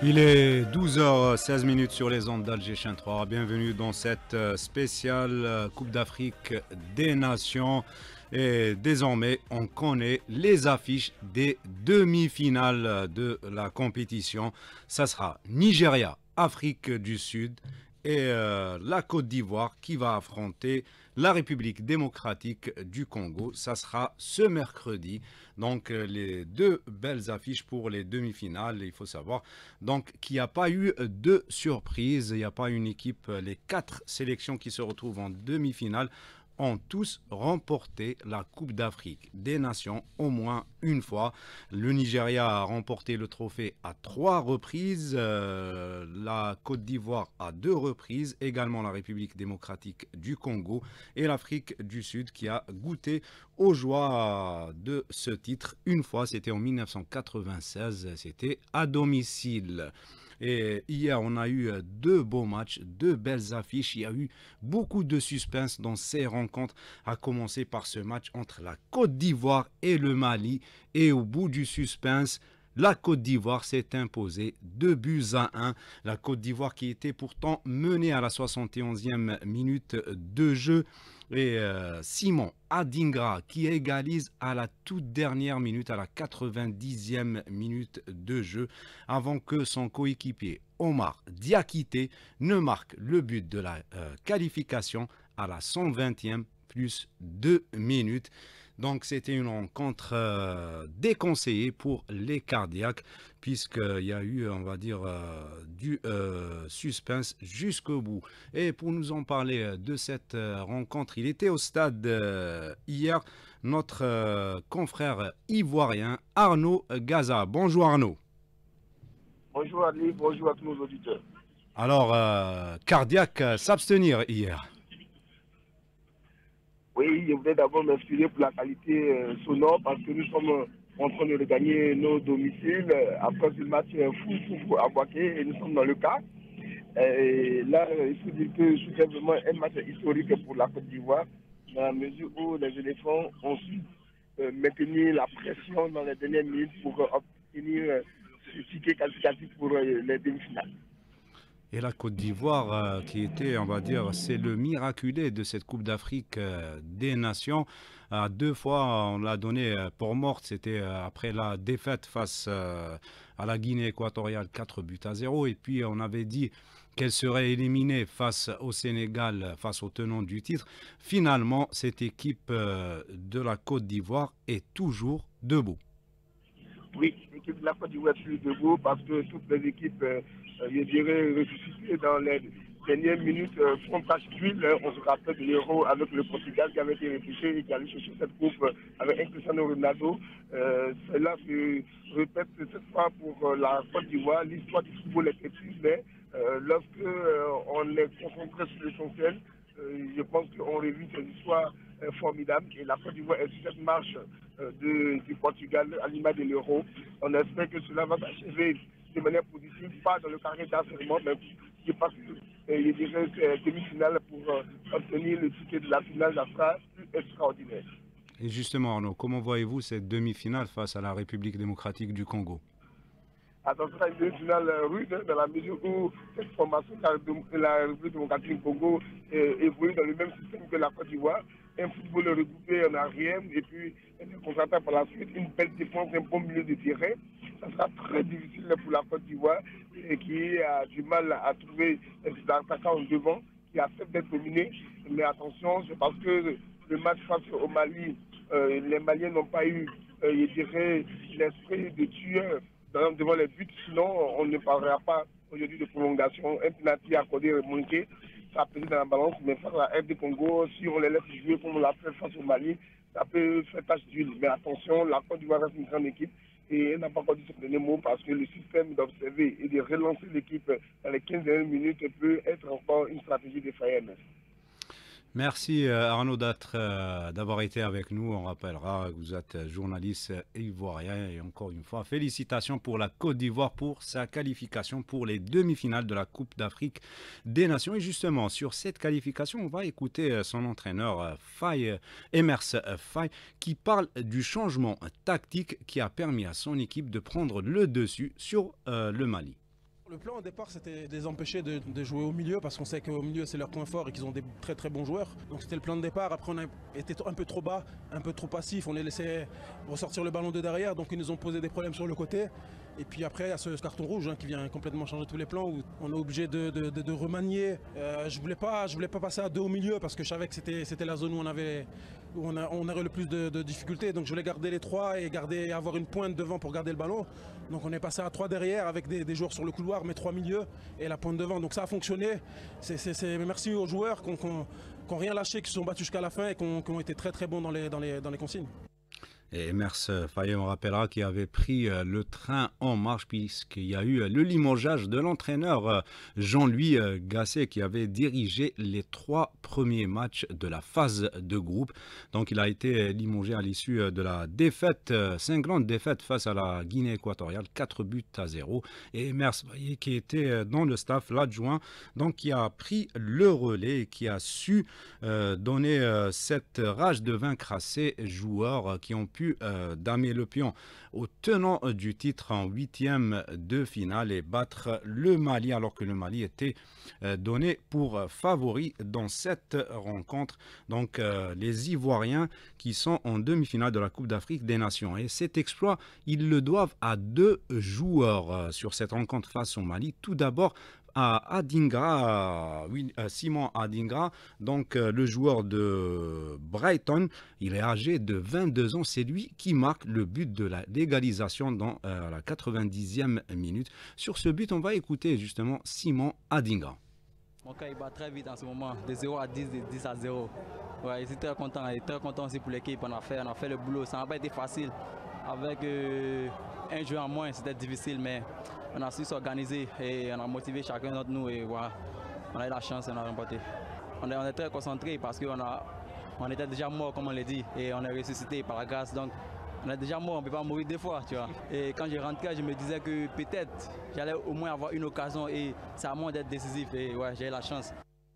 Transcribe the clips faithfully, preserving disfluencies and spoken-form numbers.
Il est douze heures seize minutes sur les ondes d'Alger Chaîne trois. Bienvenue dans cette spéciale Coupe d'Afrique des Nations. Et désormais, on connaît les affiches des demi-finales de la compétition. Ça sera Nigeria, Afrique du Sud et euh, la Côte d'Ivoire qui va affronter la République démocratique du Congo. Ça sera ce mercredi. Donc euh, les deux belles affiches pour les demi-finales. Il faut savoir donc qu'il n'y a pas eu de surprise. Il n'y a pas une équipe. Les quatre sélections qui se retrouvent en demi-finale ont tous remporté la Coupe d'Afrique des Nations au moins une fois. Le Nigeria a remporté le trophée à trois reprises, euh, la Côte d'Ivoire à deux reprises, également la République démocratique du Congo et l'Afrique du Sud qui a goûté aux joies de ce titre une fois, c'était en mille neuf cent quatre-vingt-seize, c'était à domicile. Et hier, on a eu deux beaux matchs, deux belles affiches. Il y a eu beaucoup de suspense dans ces rencontres, à commencer par ce match entre la Côte d'Ivoire et le Mali. Et au bout du suspense, la Côte d'Ivoire s'est imposée deux buts à un. La Côte d'Ivoire qui était pourtant menée à la soixante et onzième minute de jeu. Et euh, Simon Adingra qui égalise à la toute dernière minute, à la quatre-vingt-dixième minute de jeu, avant que son coéquipier Omar Diakité ne marque le but de la euh, qualification à la cent vingtième plus deux minutes. Donc c'était une rencontre euh, déconseillée pour les cardiaques puisqu'il y a eu, on va dire, euh, du euh, suspense jusqu'au bout. Et pour nous en parler de cette euh, rencontre, il était au stade euh, hier, notre euh, confrère ivoirien Arnaud Gaza. Bonjour Arnaud. Bonjour Ali, bonjour à tous nos auditeurs. Alors, euh, cardiaque euh, s'abstenir hier. Oui, je voulais d'abord m'excuser pour la qualité euh, sonore parce que nous sommes euh, en train de regagner nos domiciles euh, après ce match euh, fou, fou, fou à Boaké et nous sommes dans le cas. Et là, euh, il faut dire que c'était vraiment un match historique pour la Côte d'Ivoire dans la mesure où les éléphants ont su euh, maintenir la pression dans les dernières minutes pour euh, obtenir euh, ce ticket qualificatif pour euh, les demi-finales. Et la Côte d'Ivoire, euh, qui était, on va dire, c'est le miraculé de cette Coupe d'Afrique euh, des Nations. Euh, deux fois, on l'a donné euh, pour morte. C'était euh, après la défaite face euh, à la Guinée équatoriale, quatre buts à zéro. Et puis, on avait dit qu'elle serait éliminée face au Sénégal, face au tenant du titre. Finalement, cette équipe euh, de la Côte d'Ivoire est toujours debout. Oui, l'équipe de la Côte d'Ivoire est plus debout parce que toutes les équipes, euh, je dirais, ressuscitées dans les dernières minutes euh, font tache d'huile. On se rappelle de l'Euro avec le Portugal qui avait été réfléchi et qui allait chercher cette coupe avec un Cristiano Ronaldo. Euh, Cela se répète cette fois pour euh, la Côte d'Ivoire. L'histoire du football est écrite, mais euh, lorsque euh, on est concentré sur l'essentiel, euh, je pense qu'on revit cette histoire euh, formidable et la Côte d'Ivoire est sur cette marche euh, de, du Portugal à l'image de l'Euro. On espère que cela va s'achever de manière positive, pas dans le carré d'enseignement, mais je pense que euh, je dirais c'est demi-finale pour euh, obtenir le ticket de la finale, ça sera plus extraordinaire. Et justement, Arnaud, comment voyez-vous cette demi-finale face à la République démocratique du Congo? Attention à une demi-finale rude dans la mesure où cette formation de la République démocratique du Congo euh, évolue dans le même système que la Côte d'Ivoire. Un football regroupé en arrière et puis un contre-attaque par la suite, une belle défense, un bon milieu de terrain. Ça sera très difficile pour la Côte d'Ivoire qui a du mal à trouver des attaquants devant, qui accepte d'être dominé. Mais attention, c'est parce que le match face au Mali, euh, les Maliens n'ont pas eu, euh, je dirais, l'esprit de tueur devant les buts, sinon on ne parlera pas aujourd'hui de prolongation. Un penalty accordé et manqué, ça a pesé dans la balance, mais face à la R D Congo, si on les laisse jouer comme on l'a fait face au Mali, ça peut faire tâche d'huile. Mais attention, la Côte d'Ivoire reste une grande équipe et elle n'a pas encore dit son dernier mot parce que le système d'observer et de relancer l'équipe dans les quinze dernières minutes peut être encore une stratégie défaillante. Merci Arnaud euh, d'avoir été avec nous. On rappellera que vous êtes journaliste ivoirien et encore une fois, félicitations pour la Côte d'Ivoire pour sa qualification pour les demi-finales de la Coupe d'Afrique des Nations. Et justement, sur cette qualification, on va écouter son entraîneur Faye, Emers Faye, qui parle du changement tactique qui a permis à son équipe de prendre le dessus sur euh, le Mali. Le plan au départ, c'était de les empêcher de, de jouer au milieu parce qu'on sait qu'au milieu c'est leur point fort et qu'ils ont des très très bons joueurs. Donc c'était le plan de départ. Après on a été un peu trop bas, un peu trop passif. On les laissait ressortir le ballon de derrière. Donc ils nous ont posé des problèmes sur le côté. Et puis après il y a ce, ce carton rouge hein, qui vient complètement changer tous les plans où on est obligé de, de, de, de remanier. Euh, je voulais pas, je voulais pas passer à deux au milieu parce que je savais que c'était c'était la zone où on avait où on, a, on aurait le plus de, de difficultés. Donc je voulais garder les trois et garder avoir une pointe devant pour garder le ballon. Donc on est passé à trois derrière avec des, des joueurs sur le couloir, mais trois milieux et la pointe devant. Donc ça a fonctionné. C'est, c'est, c'est... Merci aux joueurs qui n'ont rien lâché, qui se sont battus jusqu'à la fin et qui ont été très très bons dans les, dans les, dans les consignes. Et Mers Fayet, on rappellera qu'il avait pris le train en marche puisqu'il y a eu le limogeage de l'entraîneur Jean-Louis Gasset qui avait dirigé les trois premiers matchs de la phase de groupe. Donc il a été limogé à l'issue de la défaite, cinglante défaite face à la Guinée équatoriale, quatre buts à zéro. Et Mers Fayet qui était dans le staff, l'adjoint, donc qui a pris le relais et qui a su euh, donner euh, cette rage de vaincre à ses joueurs qui ont pu pu euh, damer le pion au tenant du titre en huitième de finale et battre le Mali alors que le Mali était euh, donné pour favori dans cette rencontre. Donc euh, les Ivoiriens qui sont en demi-finale de la Coupe d'Afrique des Nations. Et cet exploit, ils le doivent à deux joueurs euh, sur cette rencontre face au Mali. Tout d'abord, à Adingra, oui, Simon Adingra, donc euh, le joueur de Brighton, il est âgé de vingt-deux ans, c'est lui qui marque le but de la légalisation dans euh, la quatre-vingt-dixième minute. Sur ce but, on va écouter justement Simon Adingra. Mon cœur il bat très vite en ce moment, de zéro à dix, de dix à zéro. Ouais, je suis très content et très content aussi pour l'équipe, on a fait, on a fait le boulot, ça n'a pas été facile. Avec euh, un jeu en moins, c'était difficile, mais on a su s'organiser et on a motivé chacun d'entre nous et voilà, on a eu la chance et on a remporté. On est, on est très concentré parce qu'on a, on était déjà mort comme on l'a dit et on est ressuscité par la grâce. Donc on est déjà mort, on ne peut pas mourir deux fois, tu vois. Et quand je rentrais, je me disais que peut-être j'allais au moins avoir une occasion et ça a moins d'être décisif et ouais, j'ai eu la chance.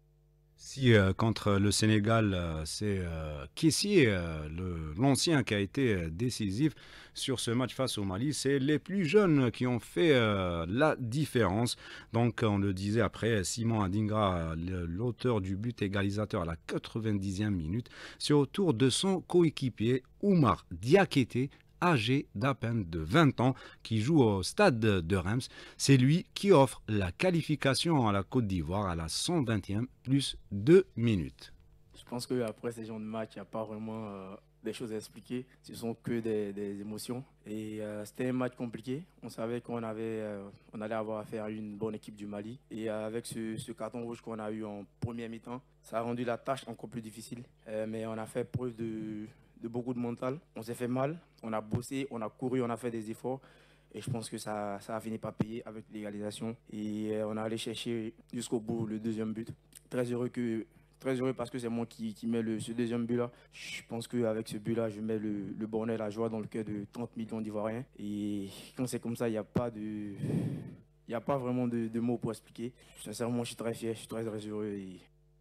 Si euh, contre le Sénégal, euh, c'est euh, Kessié, euh, l'ancien qui a été euh, décisif sur ce match face au Mali, c'est les plus jeunes qui ont fait euh, la différence. Donc on le disait après, Simon Adingra, l'auteur du but égalisateur à la quatre-vingt-dixième minute, c'est au tour de son coéquipier Oumar Diakité, âgé d'à peine de vingt ans, qui joue au stade de Reims. C'est lui qui offre la qualification à la Côte d'Ivoire à la cent vingtième plus deux minutes. Je pense qu'après ces genres de matchs, il n'y a pas vraiment euh, des choses à expliquer. Ce sont que des, des émotions. Et euh, c'était un match compliqué. On savait qu'on avait, euh, on allait avoir affaire à une bonne équipe du Mali. Et euh, avec ce, ce carton rouge qu'on a eu en première mi-temps, ça a rendu la tâche encore plus difficile. Euh, mais on a fait preuve de... de beaucoup de mental. On s'est fait mal, on a bossé, on a couru, on a fait des efforts. Et je pense que ça, ça a fini par payer avec l'égalisation. Et euh, on a allé chercher jusqu'au bout le deuxième but. Très heureux, que, très heureux parce que c'est moi qui, qui mets le, ce deuxième but-là. Je pense qu'avec ce but-là, je mets le, le bonheur, la joie dans le cœur de trente millions d'Ivoiriens. Et quand c'est comme ça, il n'y a pas de... Il n'y a pas vraiment de, de mots pour expliquer. Sincèrement, je suis très fier, je suis très, très heureux. Et...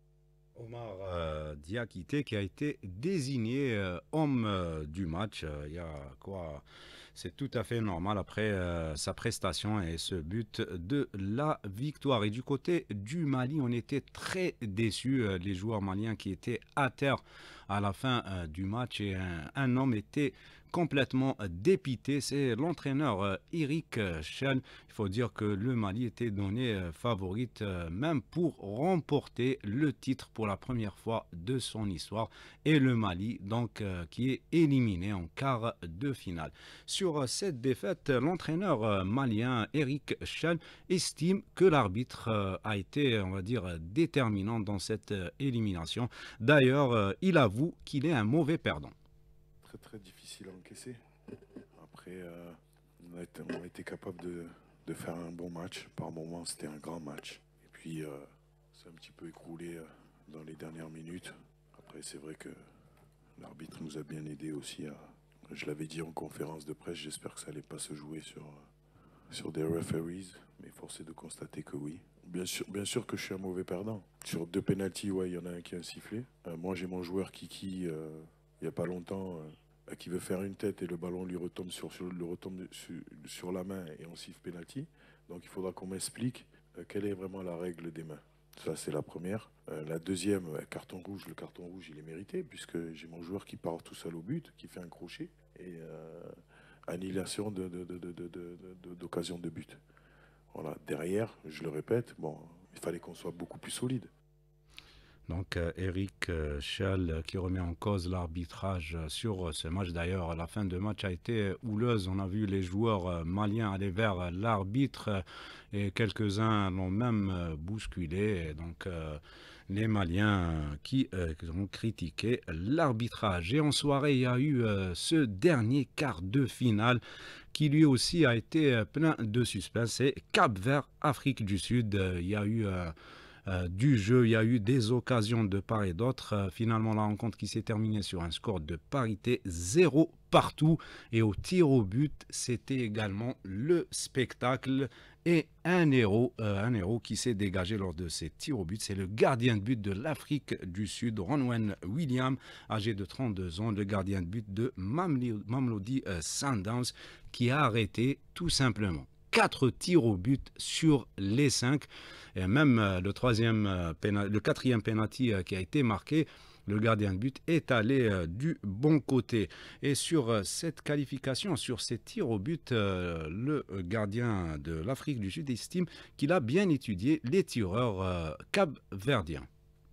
Omar euh, Diakité qui a été désigné euh, homme euh, du match. Il y a quoi? C'est tout à fait normal après euh, sa prestation et ce but de la victoire. Et du côté du Mali, on était très déçus. Euh, les joueurs maliens qui étaient à terre à la fin euh, du match et un, un homme était complètement dépité, c'est l'entraîneur euh, Eric Chelle. Il faut dire que le Mali était donné euh, favorite euh, même pour remporter le titre pour la première fois de son histoire et le Mali donc euh, qui est éliminé en quart de finale. Sur euh, cette défaite, l'entraîneur euh, malien Eric Chelle estime que l'arbitre euh, a été, on va dire, déterminant dans cette euh, élimination. D'ailleurs, euh, il avoue qu'il est un mauvais perdant. Très très difficile à encaisser. Après, euh, on, a été, on a été capable de, de faire un bon match. Par moments, c'était un grand match. Et puis, euh, c'est un petit peu écroulé euh, dans les dernières minutes. Après, c'est vrai que l'arbitre nous a bien aidé aussi. À, je l'avais dit en conférence de presse, j'espère que ça n'allait pas se jouer sur, sur des referees. Mais force est de constater que oui. Bien sûr, bien sûr que je suis un mauvais perdant. Sur deux pénaltys, ouais, il y en a un qui a sifflé. Euh, moi, j'ai mon joueur Kiki... Euh, il n'y a pas longtemps, euh, qui veut faire une tête et le ballon lui retombe sur, sur, le retombe sur, sur la main et on siffle penalty. Donc il faudra qu'on m'explique euh, quelle est vraiment la règle des mains. Ça, c'est la première. Euh, la deuxième, euh, carton rouge. Le carton rouge, il est mérité, puisque j'ai mon joueur qui part tout seul au but, qui fait un crochet, et euh, annihilation de, de, de, de, de, de, de, d'occasion de but. Voilà. Derrière, je le répète, bon, il fallait qu'on soit beaucoup plus solide. Donc euh, Eric euh, Schell euh, qui remet en cause l'arbitrage euh, sur euh, ce match. D'ailleurs, la fin de match a été houleuse. On a vu les joueurs euh, maliens aller vers euh, l'arbitre euh, et quelques-uns l'ont même euh, bousculé. Et donc euh, les Maliens euh, qui, euh, qui ont critiqué l'arbitrage. Et en soirée, il y a eu euh, ce dernier quart de finale qui lui aussi a été euh, plein de suspense. C'est Cap-Vert, Afrique du Sud. Euh, il y a eu... Euh, Euh, du jeu, il y a eu des occasions de part et d'autre. Euh, finalement, la rencontre qui s'est terminée sur un score de parité, zéro partout. Et au tir au but, c'était également le spectacle. Et un héros, euh, un héros qui s'est dégagé lors de ces tirs au but, c'est le gardien de but de l'Afrique du Sud, Ronwen Williams, âgé de trente-deux ans, le gardien de but de Mamelodi euh, Sundowns, qui a arrêté tout simplement quatre tirs au but sur les cinq. Et même euh, le, troisième, euh, le quatrième penalty euh, qui a été marqué, le gardien de but est allé euh, du bon côté. Et sur euh, cette qualification, sur ces tirs au but, euh, le gardien de l'Afrique du Sud estime qu'il a bien étudié les tireurs euh, cap-verdiens.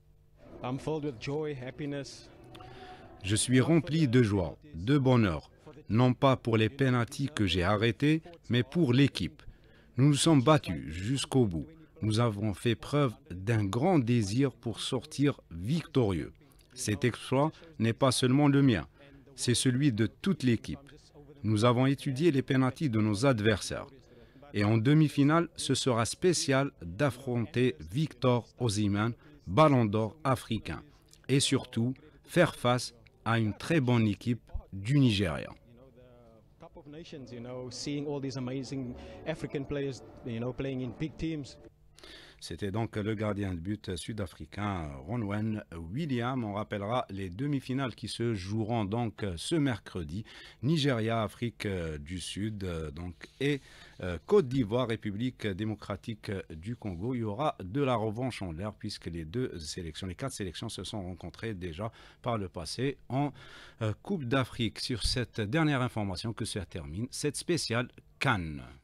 Je suis rempli de joie, de bonheur, non pas pour les pénaltys que j'ai arrêtés, mais pour l'équipe. Nous nous sommes battus jusqu'au bout. Nous avons fait preuve d'un grand désir pour sortir victorieux. Cet exploit n'est pas seulement le mien, c'est celui de toute l'équipe. Nous avons étudié les pénaltys de nos adversaires. Et en demi-finale, ce sera spécial d'affronter Victor Osimhen, ballon d'or africain. Et surtout, faire face à une très bonne équipe du Nigeria. C'était donc le gardien de but sud-africain Ronwen Williams. On rappellera les demi-finales qui se joueront donc ce mercredi. Nigeria, Afrique du Sud donc, et Côte d'Ivoire, République démocratique du Congo. Il y aura de la revanche en l'air puisque les deux sélections, les quatre sélections se sont rencontrées déjà par le passé en Coupe d'Afrique. Sur cette dernière information que se termine cette spéciale CAN.